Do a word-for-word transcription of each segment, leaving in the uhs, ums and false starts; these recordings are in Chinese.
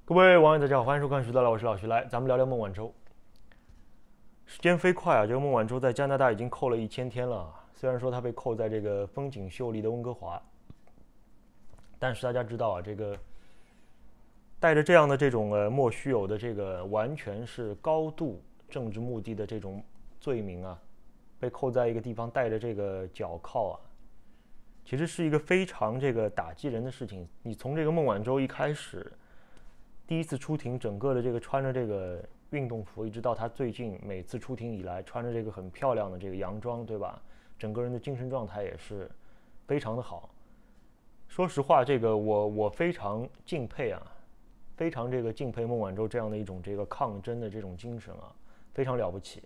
各位网友，大家好，欢迎收看《徐大佬》，我是老徐，来，咱们聊聊孟晚舟。时间飞快啊，这个孟晚舟在加拿大已经扣了一千天了。虽然说他被扣在这个风景秀丽的温哥华，但是大家知道啊，这个带着这样的这种呃莫须有的这个完全是高度政治目的的这种罪名啊，被扣在一个地方带着这个脚铐啊，其实是一个非常这个打击人的事情。你从这个孟晚舟一开始。第一次出庭，整个的这个穿着这个运动服，一直到他最近每次出庭以来穿着这个很漂亮的这个洋装，对吧？整个人的精神状态也是非常的好。说实话，这个我我非常敬佩啊，非常这个敬佩孟晚舟这样的一种这个抗争的这种精神啊，非常了不起。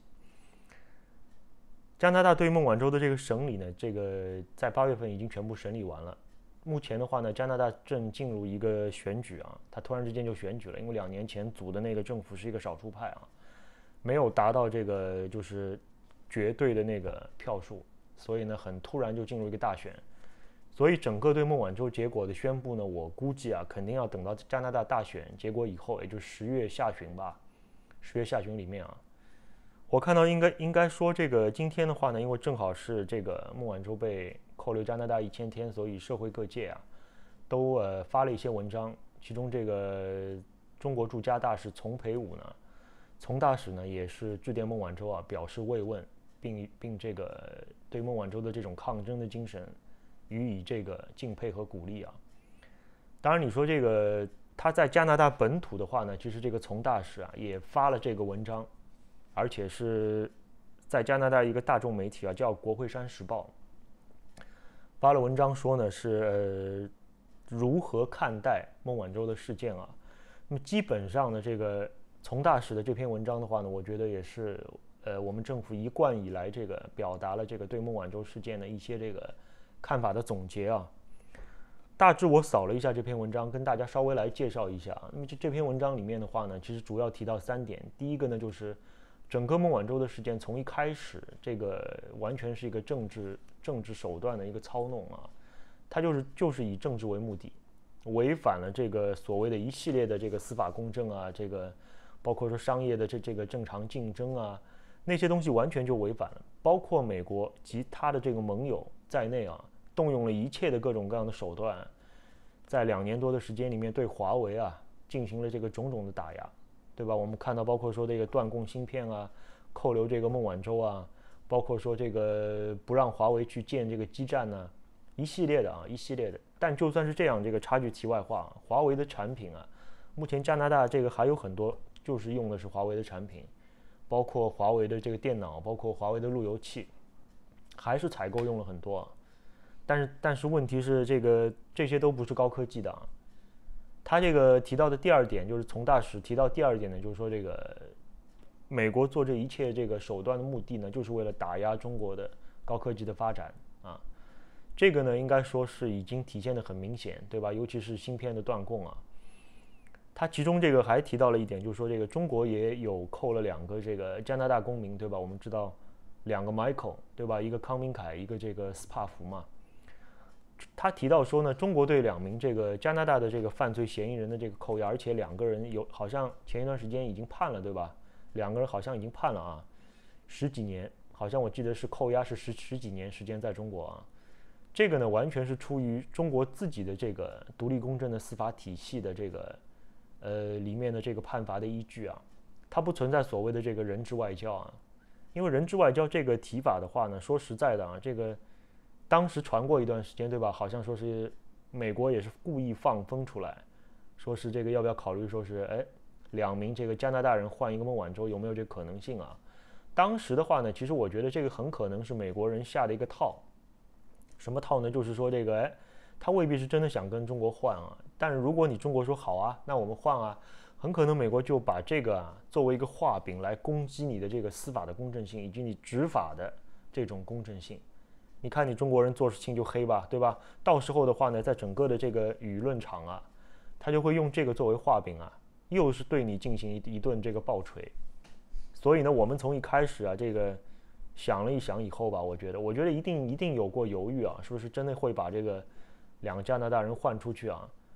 加拿大对孟晚舟的这个审理呢，这个在八月份已经全部审理完了。目前的话呢，加拿大正进入一个选举啊，他突然之间就选举了，因为两年前组的那个政府是一个少数派啊，没有达到这个就是绝对的那个票数，所以呢，很突然就进入一个大选，所以整个对孟晚舟结果的宣布呢，我估计啊，肯定要等到加拿大大选结果以后，也就是十月下旬吧，十月下旬里面啊，我看到应该应该说这个今天的话呢，因为正好是这个孟晚舟被扣留加拿大一千天，所以社会各界啊都呃发了一些文章，其中这个中国驻加大使丛培武呢，丛大使呢也是致电孟晚舟啊，表示慰问，并并这个对孟晚舟的这种抗争的精神予以这个敬佩和鼓励啊。当然，你说这个他在加拿大本土的话呢，其实这个丛大使啊也发了这个文章。而且是在加拿大一个大众媒体啊，叫《国会山时报》发了文章说呢是呃如何看待孟晚舟的事件啊。那么基本上呢，这个丛大使的这篇文章的话呢，我觉得也是呃我们政府一贯以来这个表达了这个对孟晚舟事件的一些这个看法的总结啊。大致我扫了一下这篇文章，跟大家稍微来介绍一下。那么这这篇文章里面的话呢，其实主要提到三点。第一个呢，就是整个孟晚舟的事件从一开始，这个完全是一个政治政治手段的一个操弄啊，它就是就是以政治为目的，违反了这个所谓的一系列的这个司法公正啊，这个包括说商业的这这个正常竞争啊，那些东西完全就违反了，包括美国及他的这个盟友在内啊，动用了一切的各种各样的手段，在两年多的时间里面对华为啊进行了这个种种的打压。对吧？我们看到，包括说这个断供芯片啊，扣留这个孟晚舟啊，包括说这个不让华为去建这个基站呢、啊，一系列的啊，一系列的。但就算是这样，这个插句题外话，华为的产品啊，目前加拿大这个还有很多就是用的是华为的产品，包括华为的这个电脑，包括华为的路由器，还是采购用了很多、啊。但是但是问题是，这个这些都不是高科技的啊。他这个提到的第二点，就是丛大使提到第二点呢，就是说这个美国做这一切这个手段的目的呢，就是为了打压中国的高科技的发展啊。这个呢，应该说是已经体现得很明显，对吧？尤其是芯片的断供啊。他其中这个还提到了一点，就是说这个中国也有扣了两个这个加拿大公民，对吧？我们知道两个 Michael， 对吧？一个康明凯，一个这个斯帕福嘛。他提到说呢，中国对两名这个加拿大的这个犯罪嫌疑人的这个扣押，而且两个人有好像前一段时间已经判了，对吧？两个人好像已经判了啊，十几年，好像我记得是扣押是十十几年时间在中国啊。这个呢，完全是出于中国自己的这个独立公正的司法体系的这个呃里面的这个判罚的依据啊，它不存在所谓的这个人质外交啊，因为人质外交这个提法的话呢，说实在的啊，这个。当时传过一段时间，对吧？好像说是美国也是故意放风出来，说是这个要不要考虑，说是哎，两名这个加拿大人换一个孟晚舟，有没有这个可能性啊？当时的话呢，其实我觉得这个很可能是美国人下的一个套。什么套呢？就是说这个哎，他未必是真的想跟中国换啊，但是如果你中国说好啊，那我们换啊，很可能美国就把这个啊作为一个画饼来攻击你的这个司法的公正性以及你执法的这种公正性。你看你中国人做事情就黑吧，对吧？到时候的话呢，在整个的这个舆论场啊，他就会用这个作为画饼啊，又是对你进行一一顿这个暴锤。所以呢，我们从一开始啊，这个想了一想以后吧，我觉得，我觉得一定一定有过犹豫啊，是不是真的会把这个两个加拿大人换出去啊？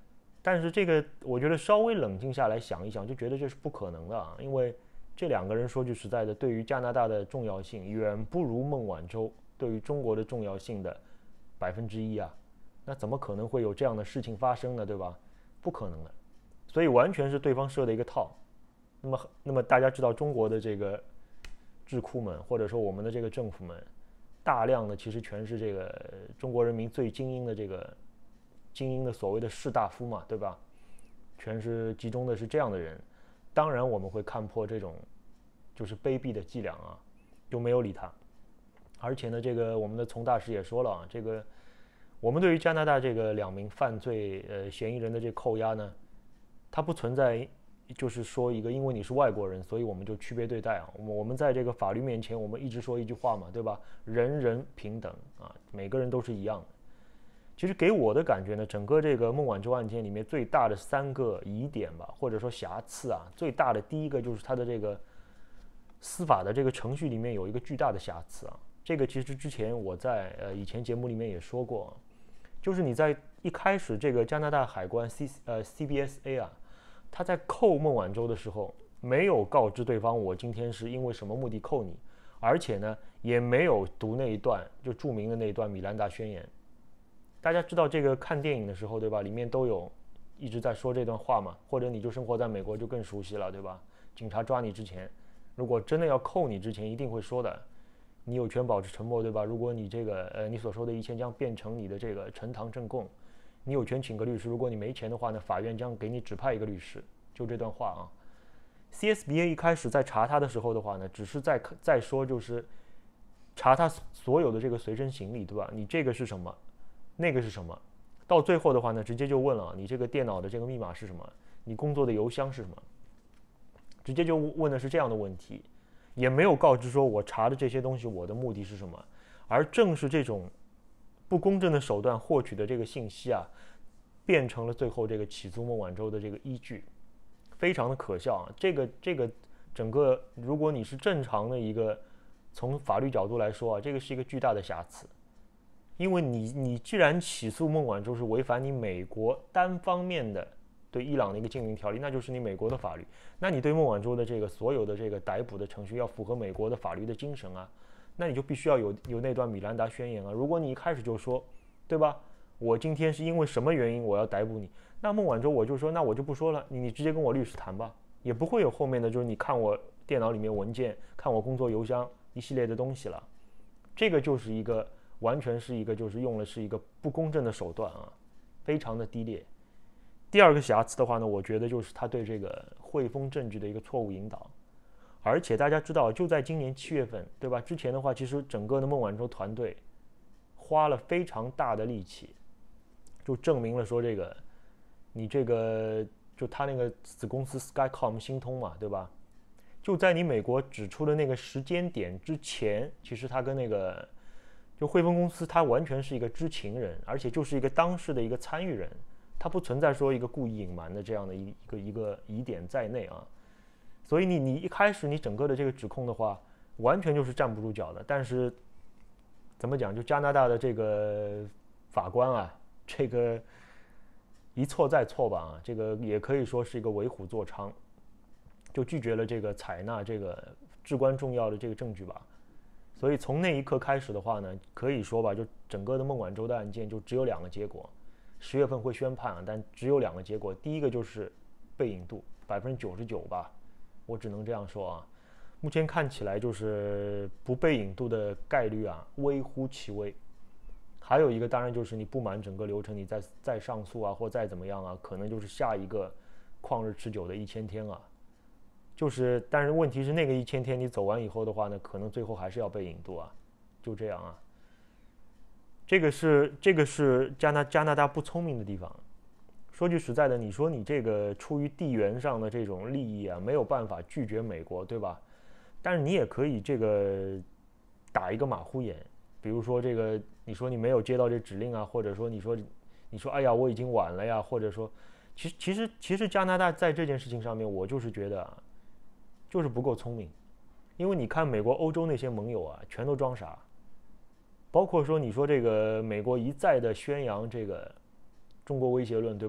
但是这个我觉得稍微冷静下来想一想，就觉得这是不可能的啊，因为这两个人说句实在的，对于加拿大的重要性远不如孟晚舟对于中国的重要性的百分之一啊，那怎么可能会有这样的事情发生呢？对吧？不可能的，所以完全是对方设的一个套。那么，那么大家知道中国的这个智库们，或者说我们的这个政府们，大量的其实全是这个中国人民最精英的这个精英的所谓的士大夫嘛，对吧？全是集中的是这样的人。当然我们会看破这种就是卑鄙的伎俩啊，就没有理他。而且呢，这个我们的丛大师也说了啊，这个我们对于加拿大这个两名犯罪呃嫌疑人的这扣押呢，它不存在就是说一个因为你是外国人，所以我们就区别对待啊。我们我们在这个法律面前，我们一直说一句话嘛，对吧？人人平等啊，每个人都是一样的。其实给我的感觉呢，整个这个孟晚舟案件里面最大的三个疑点吧，或者说瑕疵啊，最大的第一个就是它的这个司法的这个程序里面有一个巨大的瑕疵啊。这个其实之前我在呃以前节目里面也说过，就是你在一开始这个加拿大海关 C 呃 C B S A 啊，他在扣孟晚舟的时候没有告知对方我今天是因为什么目的扣你，而且呢也没有读那一段就著名的那一段米兰达宣言。大家知道这个看电影的时候，对吧？里面都有一直在说这段话嘛，或者你就生活在美国就更熟悉了，对吧？警察抓你之前，如果真的要扣你之前，一定会说的，你有权保持沉默，对吧？如果你这个呃你所说的一切将变成你的这个呈堂证供，你有权请个律师。如果你没钱的话呢，法院将给你指派一个律师。就这段话啊。C S B A 一开始在查他的时候的话呢，只是在在说就是查他所有的这个随身行李，对吧？你这个是什么？那个是什么？到最后的话呢，直接就问了你这个电脑的这个密码是什么？你工作的邮箱是什么？直接就问的是这样的问题，也没有告知说我查的这些东西我的目的是什么。而正是这种不公正的手段获取的这个信息啊，变成了最后这个起诉孟晚舟的这个依据，非常的可笑啊！这个这个整个，如果你是正常的一个从法律角度来说啊，这个是一个巨大的瑕疵。因为你你既然起诉孟晚舟是违反你美国单方面的对伊朗的一个禁令条例，那就是你美国的法律，那你对孟晚舟的这个所有的这个逮捕的程序要符合美国的法律的精神啊，那你就必须要有有那段米兰达宣言啊。如果你一开始就说，对吧？我今天是因为什么原因我要逮捕你，那孟晚舟我就说那我就不说了，你你直接跟我律师谈吧，也不会有后面的就是你看我电脑里面文件，看我工作邮箱一系列的东西了。这个就是一个。完全是一个就是用的是一个不公正的手段啊，非常的低劣。第二个瑕疵的话呢，我觉得就是他对这个汇丰证据的一个错误引导。而且大家知道，就在今年七月份，对吧？之前的话，其实整个的孟晚舟团队花了非常大的力气，就证明了说这个你这个就他那个子公司 Skycom 星通嘛，对吧？就在你美国指出的那个时间点之前，其实他跟那个就汇丰公司，他完全是一个知情人，而且就是一个当事的一个参与人，他不存在说一个故意隐瞒的这样的一个一个疑点在内啊。所以你你一开始你整个的这个指控的话，完全就是站不住脚的。但是怎么讲，就加拿大的这个法官啊，这个一错再错吧啊，这个也可以说是一个为虎作伥，就拒绝了这个采纳这个至关重要的这个证据吧。所以从那一刻开始的话呢，可以说吧，就整个的孟晚舟的案件就只有两个结果。十月份会宣判啊，但只有两个结果。第一个就是被引渡，百分之九十九吧，我只能这样说啊。目前看起来就是不被引渡的概率啊，微乎其微。还有一个当然就是你不满整个流程，你再再上诉啊，或再怎么样啊，可能就是下一个旷日持久的一千天啊。就是，但是问题是那个一千天你走完以后的话呢，可能最后还是要被引渡啊，就这样啊。这个是这个是加拿加拿大不聪明的地方。说句实在的，你说你这个出于地缘上的这种利益啊，没有办法拒绝美国，对吧？但是你也可以这个打一个马虎眼，比如说这个你说你没有接到这指令啊，或者说你说你说哎呀我已经晚了呀，或者说其实其实其实加拿大在这件事情上面，我就是觉得啊。就是不够聪明，因为你看美国、欧洲那些盟友啊，全都装傻。包括说你说这个美国一再的宣扬这个中国威胁论，对吧？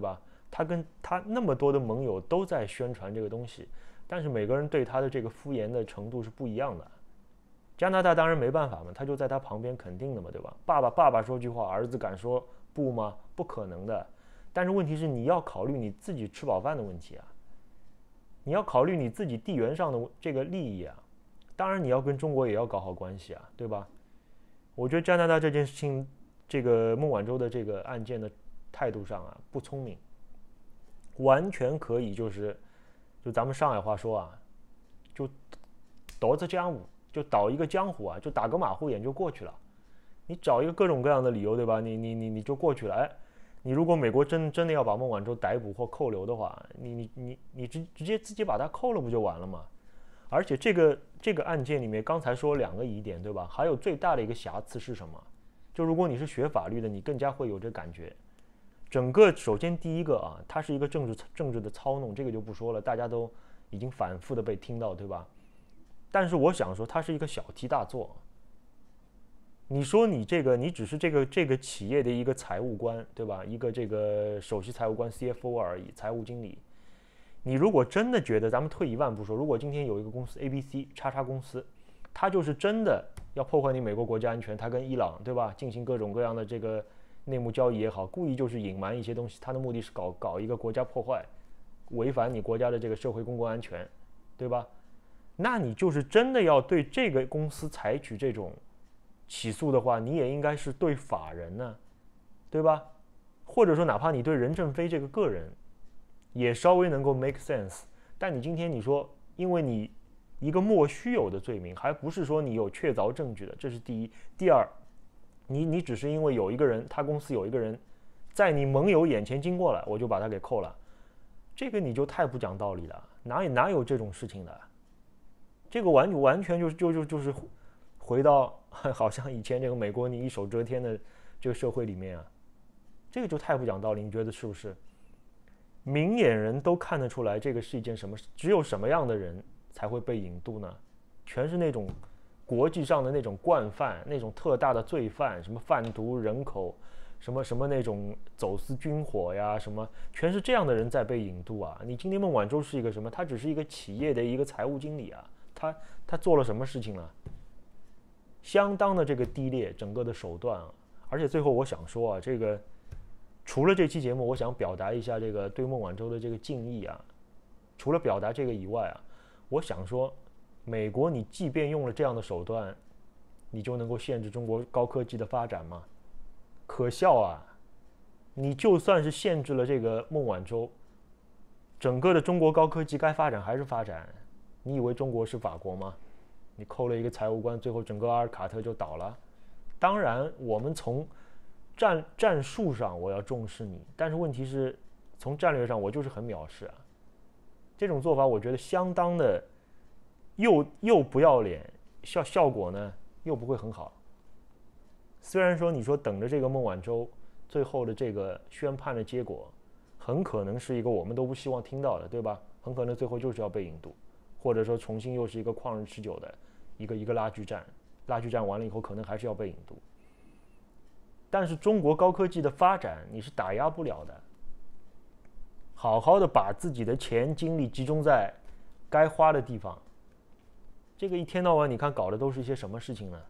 他跟他那么多的盟友都在宣传这个东西，但是每个人对他的这个敷衍的程度是不一样的。加拿大当然没办法嘛，他就在他旁边，肯定的嘛，对吧？爸爸爸爸说句话，儿子敢说不吗？不可能的。但是问题是，你要考虑你自己吃饱饭的问题啊，你要考虑你自己地缘上的这个利益啊。当然，你要跟中国也要搞好关系啊，对吧？我觉得加拿大这件事情，这个孟晚舟的这个案件的态度上啊，不聪明，完全可以就是，就咱们上海话说啊，就夺着江湖。就倒一个江湖啊，就打个马虎眼就过去了。你找一个各种各样的理由，对吧？你你你你就过去了。哎，你如果美国真真的要把孟晚舟逮捕或扣留的话，你你你你直直接自己把他扣了不就完了吗？而且这个这个案件里面，刚才说两个疑点，对吧？还有最大的一个瑕疵是什么？就如果你是学法律的，你更加会有这感觉。整个首先第一个啊，它是一个政治政治的操弄，这个就不说了，大家都已经反复的被听到，对吧？但是我想说，它是一个小题大做。你说你这个，你只是这个这个企业的一个财务官，对吧？一个这个首席财务官 C F O 而已，财务经理。你如果真的觉得，咱们退一万步说，如果今天有一个公司 A B C 叉叉公司，它就是真的要破坏你美国国家安全，它跟伊朗，对吧，进行各种各样的这个内幕交易也好，故意就是隐瞒一些东西，它的目的是搞搞一个国家破坏，违反你国家的这个社会公共安全，对吧？那你就是真的要对这个公司采取这种起诉的话，你也应该是对法人呢，对吧？或者说哪怕你对任正非这个个人也稍微能够 make sense， 但你今天你说，因为你一个莫须有的罪名，还不是说你有确凿证据的，这是第一。第二，你你只是因为有一个人，他公司有一个人在你盟友眼前经过了，我就把他给扣了，这个你就太不讲道理了，哪有哪有这种事情的？这个完完全就是就就就是回到好像以前这个美国你一手遮天的这个社会里面啊，这个就太不讲道理，你觉得是不是？明眼人都看得出来，这个是一件什么？只有什么样的人才会被引渡呢？全是那种国际上的那种惯犯，那种特大的罪犯，什么贩毒人口，什么什么那种走私军火呀，什么全是这样的人在被引渡啊！你今天孟晚舟是一个什么？他只是一个企业的一个财务经理啊。他他做了什么事情呢？相当的这个低劣，整个的手段啊，而且最后我想说啊，这个除了这期节目，我想表达一下这个对孟晚舟的这个敬意啊。除了表达这个以外啊，我想说，美国你即便用了这样的手段，你就能够限制中国高科技的发展吗？可笑啊！你就算是限制了这个孟晚舟，整个的中国高科技该发展还是发展。你以为中国是法国吗？你扣了一个财务官，最后整个阿尔卡特就倒了。当然，我们从战战术上我要重视你，但是问题是，从战略上我就是很藐视啊。这种做法我觉得相当的又又不要脸，效效果呢又不会很好。虽然说你说等着这个孟晚舟最后的这个宣判的结果，很可能是一个我们都不希望听到的，对吧？很可能最后就是要被引渡。或者说重新又是一个旷日持久的一个一个拉锯战，拉锯战完了以后可能还是要被引渡。但是中国高科技的发展你是打压不了的，好好的把自己的钱精力集中在该花的地方。这个一天到晚你看搞的都是一些什么事情呢？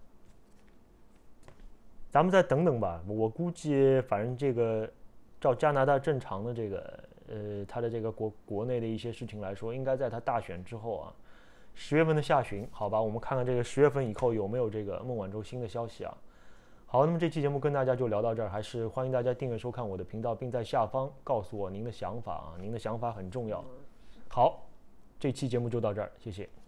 咱们再等等吧，我估计反正这个照加拿大正常的这个呃，他的这个国国内的一些事情来说，应该在他大选之后啊，十月份的下旬，好吧，我们看看这个十月份以后有没有这个孟晚舟新的消息啊。好，那么这期节目跟大家就聊到这儿，还是欢迎大家订阅收看我的频道，并在下方告诉我您的想法啊，您的想法很重要。好，这期节目就到这儿，谢谢。